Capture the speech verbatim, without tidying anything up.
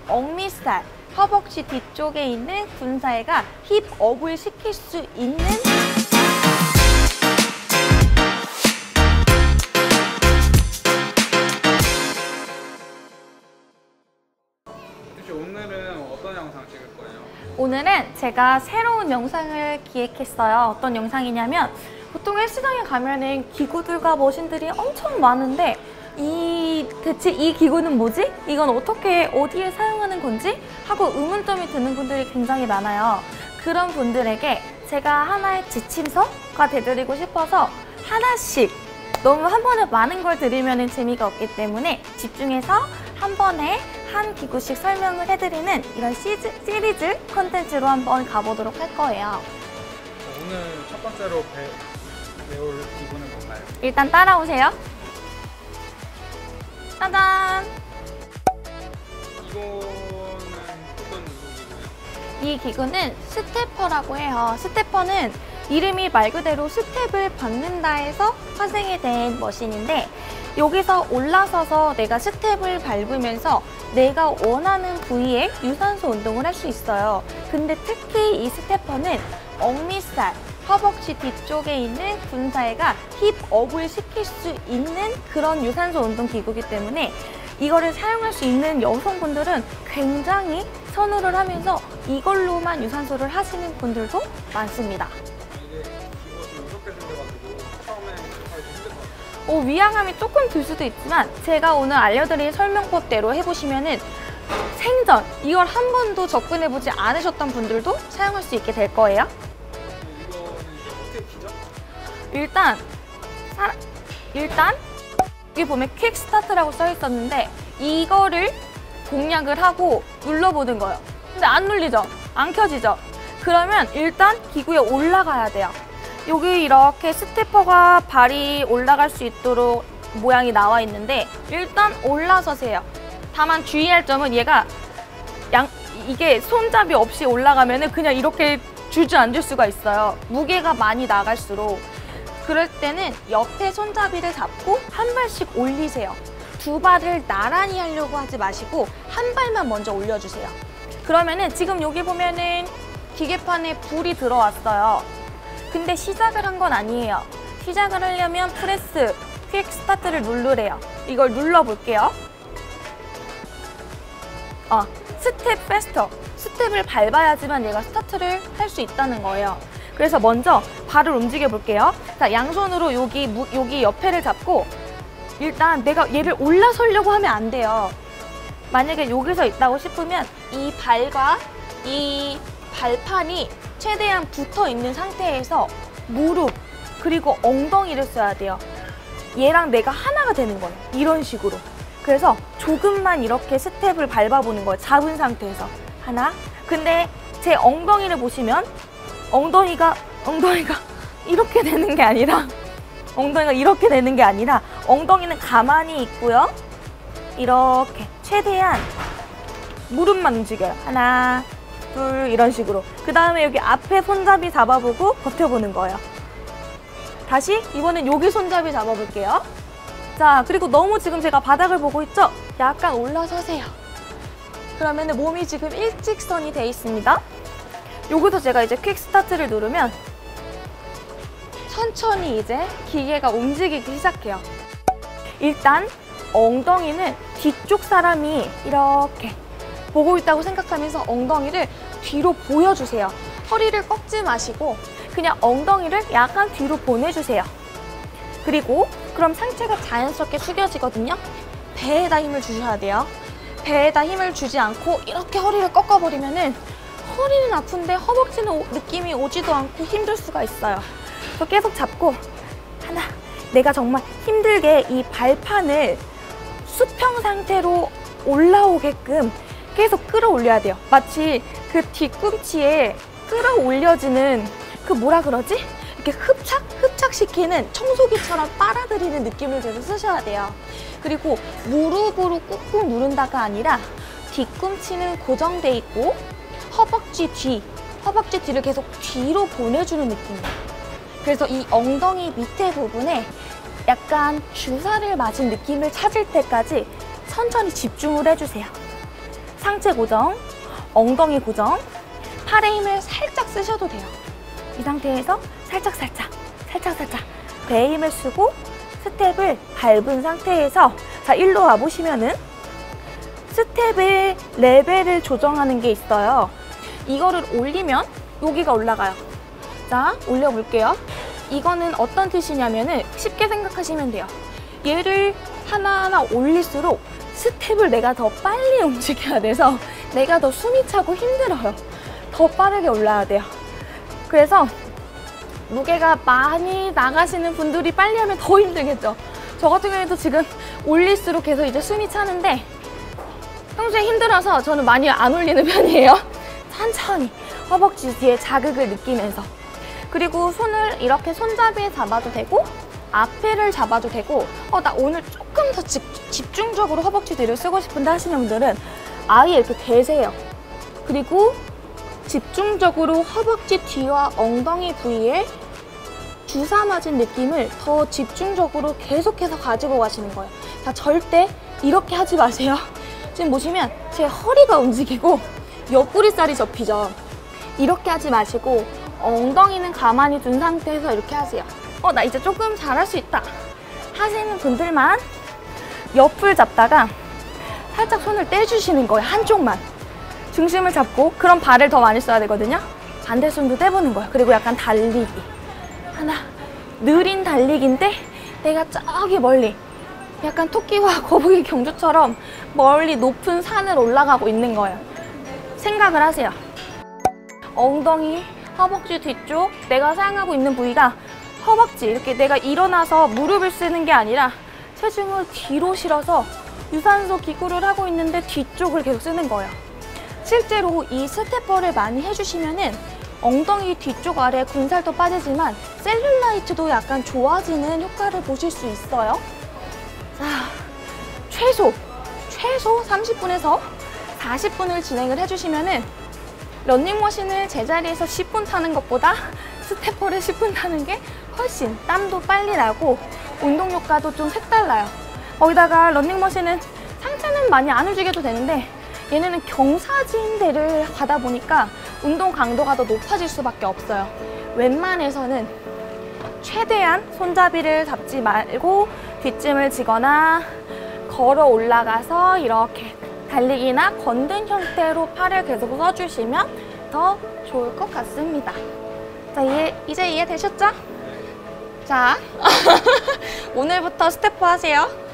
억밑살, 허벅지 뒤쪽에 있는 군살과 힙업을 시킬 수 있는 오늘은 어떤 영상 찍을 거예요? 오늘은 제가 새로운 영상을 기획했어요. 어떤 영상이냐면 보통 헬스장에 가면은 기구들과 머신들이 엄청 많은데 이 대체 이 기구는 뭐지? 이건 어떻게 어디에 사용하는 건지? 하고 의문점이 드는 분들이 굉장히 많아요. 그런 분들에게 제가 하나의 지침서가 되드리고 싶어서 하나씩 너무 한 번에 많은 걸 드리면 재미가 없기 때문에 집중해서 한 번에 한 기구씩 설명을 해드리는 이런 시즈, 시리즈 컨텐츠로 한번 가보도록 할 거예요. 오늘 첫 번째로 배, 배울 기구는 뭔가요? 일단 따라오세요. 짜잔! 이거는 어떤 기구예요? 이 기구는 스태퍼라고 해요. 스태퍼는 이름이 말 그대로 스텝을 밟는다 해서 파생이 된 머신인데 여기서 올라서서 내가 스텝을 밟으면서 내가 원하는 부위에 유산소 운동을 할 수 있어요. 근데 특히 이 스태퍼는 억밑살, 허벅지 뒤쪽에 있는 군살과 힙업을 시킬 수 있는 그런 유산소 운동 기구이기 때문에 이거를 사용할 수 있는 여성분들은 굉장히 선호를 하면서 이걸로만 유산소를 하시는 분들도 많습니다. 이게 기구가 좀 무섭게 생겨가지고 처음에 하기 힘들 것 같아요. 어, 위화감이 조금 들 수도 있지만 제가 오늘 알려드린 설명법대로 해보시면은 생전 이걸 한 번도 접근해보지 않으셨던 분들도 사용할 수 있게 될 거예요. 이거는 이제 어떻게 키죠? 일단 사, 일단 여기 보면 퀵 스타트라고 써 있었는데 이거를 공략을 하고 눌러보는 거예요. 근데 안 눌리죠? 안 켜지죠? 그러면 일단 기구에 올라가야 돼요. 여기 이렇게 스태퍼가 발이 올라갈 수 있도록 모양이 나와 있는데 일단 올라서세요. 다만 주의할 점은 얘가 양, 이게 손잡이 없이 올라가면은 그냥 이렇게 주저앉을 수가 있어요. 무게가 많이 나갈수록. 그럴 때는 옆에 손잡이를 잡고 한 발씩 올리세요. 두 발을 나란히 하려고 하지 마시고 한 발만 먼저 올려주세요. 그러면은 지금 여기 보면은 기계판에 불이 들어왔어요. 근데 시작을 한 건 아니에요. 시작을 하려면 프레스, 퀵 스타트를 누르래요. 이걸 눌러볼게요. 어, 스텝 페스터. 스텝을 밟아야지만 얘가 스타트를 할 수 있다는 거예요. 그래서 먼저 발을 움직여 볼게요. 자, 양손으로 여기, 무, 여기 옆에를 잡고 일단 내가 얘를 올라서려고 하면 안 돼요. 만약에 여기서 있다고 싶으면 이 발과 이 발판이 최대한 붙어 있는 상태에서 무릎 그리고 엉덩이를 써야 돼요. 얘랑 내가 하나가 되는 거예요. 이런 식으로. 그래서 조금만 이렇게 스텝을 밟아보는 거예요. 잡은 상태에서. 하나. 근데 제 엉덩이를 보시면 엉덩이가 엉덩이가 이렇게 되는 게 아니라 엉덩이가 이렇게 되는 게 아니라 엉덩이는 가만히 있고요. 이렇게 최대한 무릎만 움직여요. 하나, 둘 이런 식으로. 그 다음에 여기 앞에 손잡이 잡아보고 버텨보는 거예요. 다시 이번엔 여기 손잡이 잡아볼게요. 자, 그리고 너무 지금 제가 바닥을 보고 있죠? 약간 올라서세요. 그러면 몸이 지금 일직선이 돼 있습니다. 여기서 제가 이제 퀵 스타트를 누르면 천천히 이제 기계가 움직이기 시작해요. 일단 엉덩이는 뒤쪽 사람이 이렇게 보고 있다고 생각하면서 엉덩이를 뒤로 보여주세요. 허리를 꺾지 마시고 그냥 엉덩이를 약간 뒤로 보내주세요. 그리고 그럼 상체가 자연스럽게 숙여지거든요. 배에다 힘을 주셔야 돼요. 배에다 힘을 주지 않고 이렇게 허리를 꺾어버리면은 허리는 아픈데 허벅지는 오, 느낌이 오지도 않고 힘들 수가 있어요. 그래서 계속 잡고 하나, 내가 정말 힘들게 이 발판을 수평 상태로 올라오게끔 계속 끌어올려야 돼요. 마치 그 뒤꿈치에 끌어올려지는 그 뭐라 그러지? 이렇게 흡착? 흡착시키는 청소기처럼 빨아들이는 느낌을 계속 쓰셔야 돼요. 그리고 무릎으로 꾹꾹 누른다가 아니라 뒤꿈치는 고정돼 있고 허벅지 뒤, 허벅지 뒤를 계속 뒤로 보내주는 느낌이에요. 그래서 이 엉덩이 밑에 부분에 약간 주사를 맞은 느낌을 찾을 때까지 천천히 집중을 해주세요. 상체 고정, 엉덩이 고정, 팔의 힘을 살짝 쓰셔도 돼요. 이 상태에서 살짝 살짝 살짝 살짝 배에 힘을 쓰고 스텝을 밟은 상태에서 자, 일로 와보시면은 스텝의 레벨을 조정하는 게 있어요. 이거를 올리면 여기가 올라가요. 자, 올려볼게요. 이거는 어떤 뜻이냐면은 쉽게 생각하시면 돼요. 얘를 하나하나 올릴수록 스텝을 내가 더 빨리 움직여야 돼서 내가 더 숨이 차고 힘들어요. 더 빠르게 올라야 돼요. 그래서 무게가 많이 나가시는 분들이 빨리 하면 더 힘들겠죠. 저 같은 경우에도 지금 올릴수록 계속 이제 숨이 차는데 평소에 힘들어서 저는 많이 안 올리는 편이에요. 천천히 허벅지 뒤에 자극을 느끼면서. 그리고 손을 이렇게 손잡이에 잡아도 되고 앞에를 잡아도 되고 어, 나 오늘 조금 더 집, 집중적으로 허벅지 뒤를 쓰고 싶은데 하시는 분들은 아예 이렇게 대세요. 그리고 집중적으로 허벅지 뒤와 엉덩이 부위에 주사 맞은 느낌을 더 집중적으로 계속해서 가지고 가시는 거예요. 자, 절대 이렇게 하지 마세요. 지금 보시면 제 허리가 움직이고 옆구리살이 접히죠. 이렇게 하지 마시고 엉덩이는 가만히 둔 상태에서 이렇게 하세요. 어, 나 이제 조금 잘할 수 있다 하시는 분들만 옆을 잡다가 살짝 손을 떼주시는 거예요. 한쪽만 중심을 잡고. 그럼 발을 더 많이 써야 되거든요. 반대 손도 떼보는 거예요. 그리고 약간 달리기 하나, 느린 달리기인데 내가 저기 멀리 약간 토끼와 거북이 경주처럼 멀리 높은 산을 올라가고 있는 거예요. 생각을 하세요. 엉덩이, 허벅지 뒤쪽, 내가 사용하고 있는 부위가 허벅지, 이렇게 내가 일어나서 무릎을 쓰는 게 아니라 체중을 뒤로 실어서 유산소 기구를 하고 있는데 뒤쪽을 계속 쓰는 거예요. 실제로 이 스태퍼를 많이 해주시면은 엉덩이 뒤쪽 아래 군살도 빠지지만 셀룰라이트도 약간 좋아지는 효과를 보실 수 있어요. 자, 최소, 최소 삼십 분에서 사십 분을 진행을 해주시면은 러닝머신을 제자리에서 십 분 타는 것보다 스태퍼를 십 분 타는 게 훨씬 땀도 빨리 나고 운동 효과도 좀 색달라요. 거기다가 러닝머신은 상체는 많이 안 움직여도 되는데 얘네는 경사진 데를 가다 보니까 운동 강도가 더 높아질 수밖에 없어요. 웬만해서는 최대한 손잡이를 잡지 말고 뒷짐을 지거나 걸어 올라가서 이렇게 달리기나 건든 형태로 팔을 계속 써주시면 더 좋을 것 같습니다. 자, 이해, 이제 이해되셨죠? 자, 오늘부터 스태퍼 하세요.